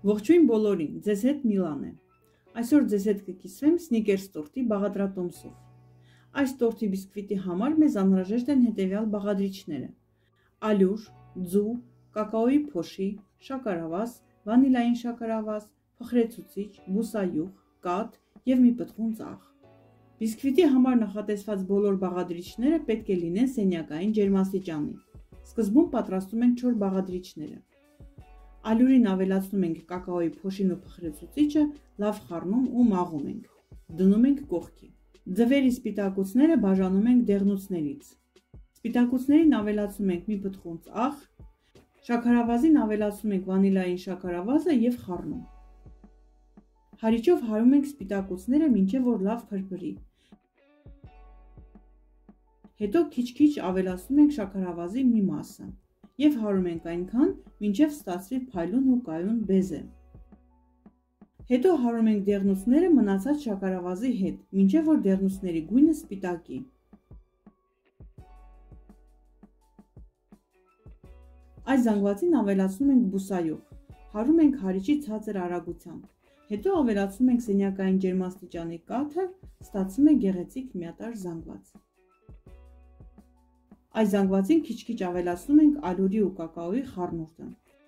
Ողջույն բոլորին, ձեզ հետ Միլան է։ Այսօր ձեզ հետ կկիսվեմ Snickers տորտի բաղադրատոմսով։ Այս տորտի բիսկվիտի համար մեզ անհրաժեշտ են հետևյալ բաղադրիչները. ալյուր, ձու, կակաոյի փոշի, շաքարավազ, վանիլային շաքարավազ, փխրեցուցիչ, բուսայուղ, կաթ եւ մի պտղուն ծաղ։ Բիսկվիտի համար նախատեսված բոլոր բաղադրիչները պետք է լինեն սենյակային ջերմաստիճանի։ Սկզբում պատրաստում ենք 4 բաղադրիչները։ Ալյուրին ավելացնում ենք կակաոյի փոշին ու փխրեցուցիչը, լավ խառնում ու մաղում ենք։ Դնում ենք կողքի։ Ձվերի սպիտակուցները բաժանում ենք դեղնուցներից։ Սպիտակուցներին ավելացնում ենք մի պտղուն ծաղ, շաքարավազին ավելացնում ենք վանիլային շաքարավազը եւ խառնում։ Հարիճով հարում ենք սպիտակուցները մինչև որ լավ փրփրի։ Հետո քիչ-քիչ ավելացնում ենք շաքարավազի մի մասը եւ հարում ենք այնքան, մինչև ստացվի փայլուն ու կայուն բեզե։ Հետո հարում ենք դեղնուցները մնացած շաքարավազի հետ, մինչև որ դեղնուցների գույնը սպիտակի։ Այս զանգվածին ավելացնում ենք բուսայուղ, հարում ենք հարիճի ցածր արագությամբ։ Հետո ավելացնում ենք սենյակային ջերմաստիճանի կաթը, ստացվում է գեղեցիկ միատարր զանգված։ Այս զանգվածին քիչ-քիչ ավելացնում ենք ալյուրի ու կակաոյի խառնուրդը։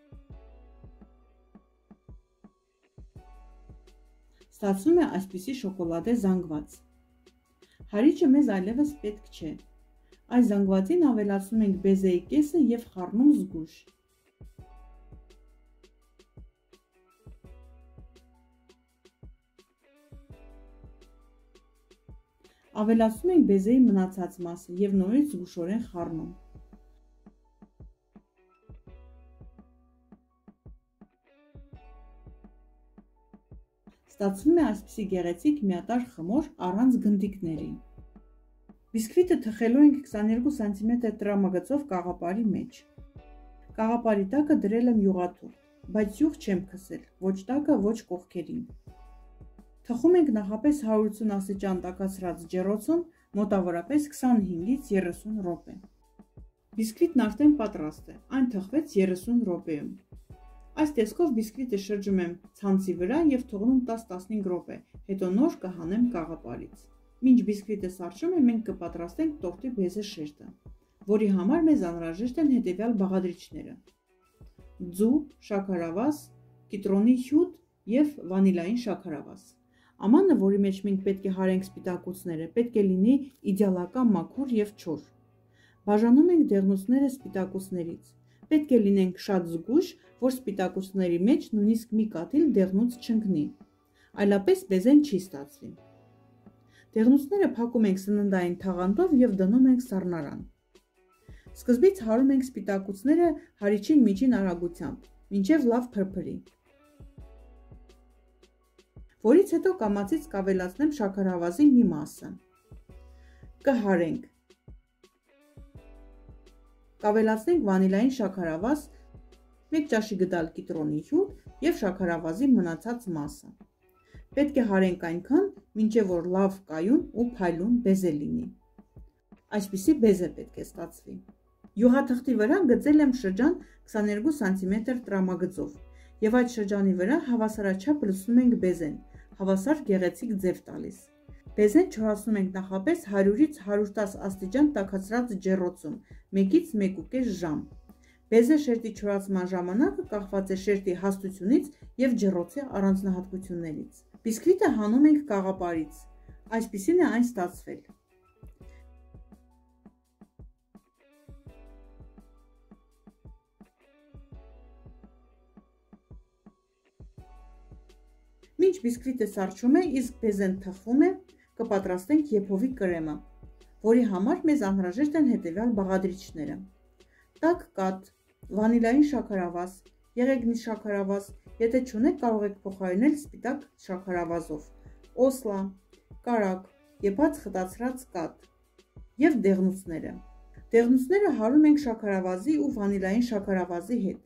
Ստացվում է այսպիսի շոկոլադե զանգված։ Հարիճը մեզ այլևս պետք չէ։ Այս զանգվածին ավելացնում ենք բեզեի կեսը եւ խառնում զգույշ։ Ավելացնում ենք բեզեի մնացած մասը եւ նորից զգուշորեն խառնում։ Ստացվում է այսպիսի գեղեցիկ միատարր խմոր առանց գնդիկների։ Բիսկվիտը թխելու ենք 22 սանտիմետր տրամագծով կաղապարի մեջ։ Կաղապարի տակը դրել եմ յուղաթուղթ, բայց յուղ չեմ քսել, ոչ տակը, ոչ կողքերին։ Թխում ենք նախապես 180 աստիճան տաքացրած ջեռոցում մոտավորապես 25-ից 30 րոպե։ Բիսկվիտն արդեն պատրաստ է, այն թխվեց 30 րոպեում։ Այս տեսքով բիսկվիտը շրջում եմ ցանցի վրա եւ թողնում 10-15 րոպե, հետո նոր կհանեմ կաղապարից։ Մինչ բիսկվիտը սառչում է, մենք կպատրաստենք տորտի բեզե շերտը, որի համար մեզ անհրաժեշտ են հետևյալ բաղադրիչները. ձու, շաքարավազ, կիտրոնի հյութ եւ վանիլային շաքարավազ։ Ամանը, որի մեջ մենք պետք է հարենք սպիտակուցները, պետք է լինի իդեալական մաքուր եւ չոր։ Բաժանում ենք դեղնուցները սպիտակուցներից։ Պետք է լինենք շատ զգույշ, որ սպիտակուցների մեջ նույնիսկ մի կաթիլ դեղնուց չընկնի, այլապես բեզեն չի ստացվի։ Դեղնուցները փակում ենք սննդային թաղանթով եւ դնում ենք սառնարան։ Սկզբից հարում ենք սպիտակուցները հարիճին միջին արագությամբ, մինչև լավ փրփրի։ Որից հետո կամացից կավելացնեմ շաքարավազի մի մասը։ Կհարենք։ Կավելացնենք վանիլային շաքարավազ, 1 ճաշի գդալ կիտրոնի հյութ եւ շաքարավազի մնացած մասը։ Պետք է հարենք այնքան, մինչև որ լավ կայուն ու փայլուն բեզե լինի։ Այսպիսի բեզե պետք է ստացվի։ Յուղաթղթի վրա գծել եմ շրջան 22 սանտիմետր տրամագծով եւ այդ շրջանի վրա հավասարաչափ լցնում ենք բեզեն, հավասար գեղեցիկ ձև տալիս։ Բեզեն չորացնում ենք նախապես 100-ից 110 աստիճան տաքացրած ջեռոցում, 1-ից 1.5 ժամ։ Բեզե շերտի չորացման ժամանակը կախված է շերտի հաստությունից եւ ջեռոցի առանձնահատկություններից։ Բիսկվիտը հանում ենք կաղապարից։ Այսպիսին է այն ստացվել։ Մինչ բիսկվիտը սառչում է, իսկ բեզեն թխվում է, կպատրաստենք եփովի կրեմը, որի համար մեզ անհրաժեշտ են հետևյալ բաղադրիչները. տաք կաթ, վանիլային շաքարավազ, եղեգնի շաքարավազ, եթե չունեք կարող եք փոխարինել սպիտակ շաքարավազով, օսլա, կարակ, եփած խտացրած կաթ եւ դեղնուցները։ Դեղնուցները հարում ենք շաքարավազի ու վանիլային շաքարավազի հետ։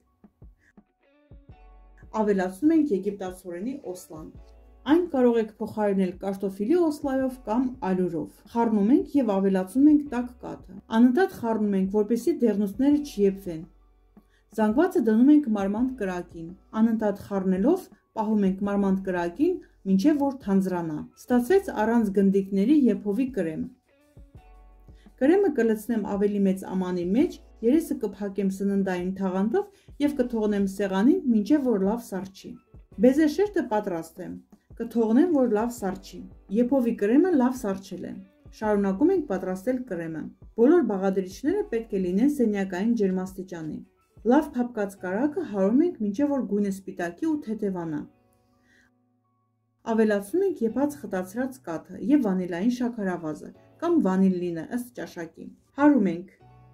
Ավելացնում ենք եգիպտացորենի օսլան։ Այն կարող եք փոխարինել կարտոֆիլի օսլայով կամ ալյուրով։ Խառնում ենք եւ ավելացնում ենք տաք կաթը։ Անընդհատ խառնում ենք, որպեսզի դեղնուցները չեփվեն։ Զանգվածը դնում ենք մարմանդ կրակին, անընդհատ խառնելով պահում ենք մարմանդ կրակին, մինչև որ թանձրանա։ Ստացվեց առանց գնդիկների եփովի կրեմ։ Կրեմը կլցնեմ ավելի մեծ ամանի մեջ, երեսը կփակեմ սննդային թաղանթով և կթողնեմ սեղանին, մինչև որ լավ սառչի։ Բեզե շերտը պատրաստ է։ Կթողնեմ, որ լավ սառչի։ Եփովի կրեմը լավ սառչել է։ Շարունակում ենք պատրաստել կրեմը։ Բոլոր բաղադրիչները պետք է լինեն սենյակային ջերմաստիճանի։ Լավ փափկած կարագը հարում ենք, մինչև որ գույնը սպիտակի ու թեթևանա։ Ավելացնում ենք եփած խտացրած կաթը և վանիլային շաքարավազը կամ վանիլինը ըստ ճաշակի։ Հարում ենք։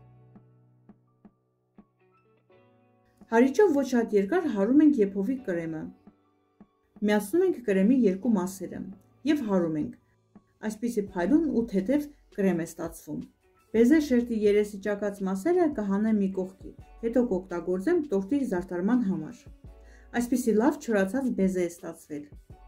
Հարիճով ոչ շատ երկար հարում ենք եփովի կրեմը։ Միացնում ենք կրեմի երկու մասերը և հարում ենք։ Այսպիսի փայլուն ու թեթև կրեմ է ստացվում։ Բեզե շերտի երեսի ճակած մասերը կհանեմ մի կողքի, հետո կօգտագործեմ տորտի զարդարման համար։ Այսպիսի լավ չորացած բեզե է ստացվել։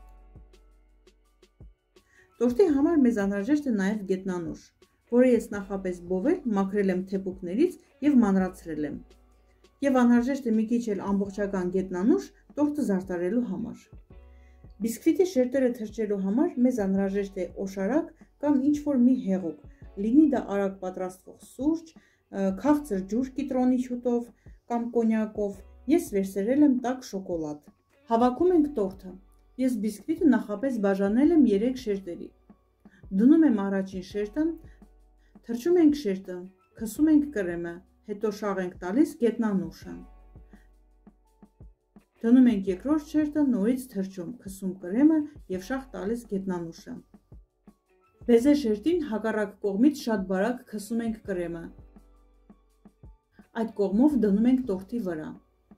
Տորտի համար մեզ անհրաժեշտ է նաև գետնանուշ, որը ես նախապես բովել, մաքրել եմ թեփուկներից և մանրացրել եմ։ Եվ անհրաժեշտ է մի քիչ էլ ամբողջական գետնանուշ տորտը զարդարելու համար։ Բիսկվիտի շերտերը թրջելու համար մեզ անհրաժեշտ է օշարակ կամ ինչ-որ մի հեղուկ, լինի դա արագ պատրաստվող սուրճ, քաղցր ջուր կիտրոնի հյութով կամ կոնյակով, ես վերսրել եմ տաք շոկոլադ։ Հավաքում ենք տորտը։ Ես բիսկվիտը նախապես բաժանել եմ 3 շերտերի։ Դնում եմ առաջին շերտը, թրջում ենք շերտը, քսում ենք կրեմը, հետո շաղ ենք տալիս գետնանուշը։ Դնում ենք երկրորդ շերտը, նորից թրջում, քսում կրեմը և շաղ տալիս գետնանուշը։ Բեզե շերտին հակառակ կողմից շատ բարակ քսում ենք կրեմը։ Այդ կողմով դնում ենք տորտի վրա։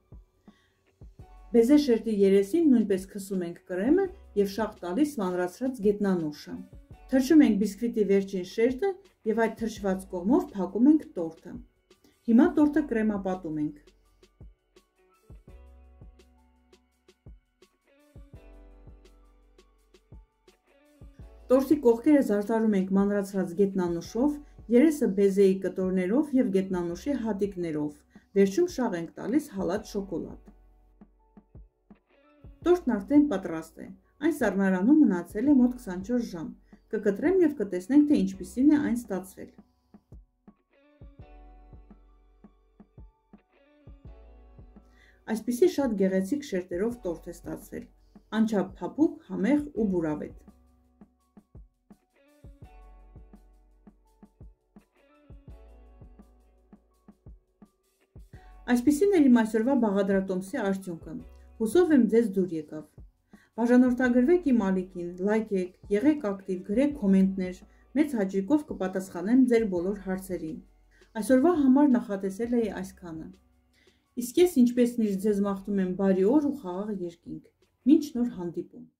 Բեզե շերտի երեսին նույնպես քսում ենք կրեմը և շաղ տալիս մանրացրած գետնանուշը։ Թրջում ենք բիսկվիտի վերջին շերտը և այդ թրջված կողմով փակում ենք տորտը։ Հիմա տորտը կրեմապատում ենք։ Տորտի կողքերը զարդարում ենք մանրացրած գետնանուշով, երեսը բեզեի կտորներով և գետնանուշի հատիկներով, վերջում շաղ ենք տալիս հալած շոկոլադ։ Տորտն արդեն պատրաստ է, այն սառնարանում մնացել է մոտ 24 ժամ, կկտրեմ և կտեսնենք, թե ինչպիսին է այն ստացվել։ Այսպիսի շատ գեղեցիկ շերտերով տորտ է ստացվել, անչափ փափուկ, համեղ ու բուրավետ։ Այսպիսին էր իմ այսօրվա բաղադրատոմսի արդյունքը։ Հուսով եմ ձեզ դուր եկավ։ Բաժանորդագրվեք իմ ալիքին, լայքեք, եղեք ակտիվ, գրեք կոմենտներ, մեծ հաճույքով կպատասխանեմ ձեր բոլոր հարցերին։ Այսօրվա համար նախատեսել էի այսքանը։ Իսկ ես ինչպես միշտ ձեզ մաղթում եմ բարի օր ու խաղաղ երկինք։ Մինչ նոր հանդիպում։